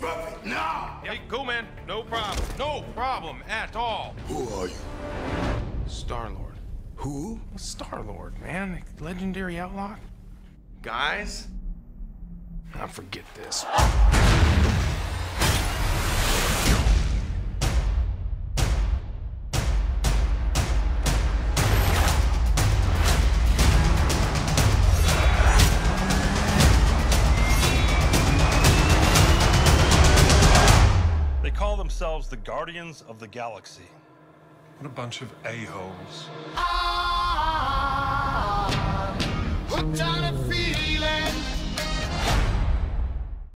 Drop it now! Hey, cool, man. No problem. No problem at all. Who are you? Star-Lord. Who? Star-Lord, man. Legendary outlaw. Guys, now forget this. They call themselves the Guardians of the Galaxy. What a bunch of a-holes. Hooked on a feeling.